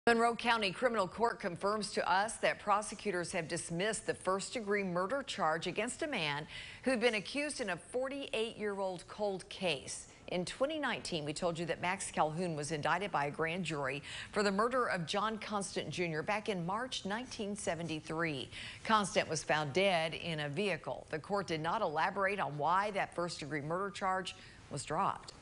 Monroe County Criminal Court confirms to us that prosecutors have dismissed the first-degree murder charge against a man who'd been accused in a 48-year-old cold case. In 2019, we told you that Max Calhoun was indicted by a grand jury for the murder of John Constant Jr. back in March 1973. Constant was found dead in a vehicle. The court did not elaborate on why that first-degree murder charge was dropped.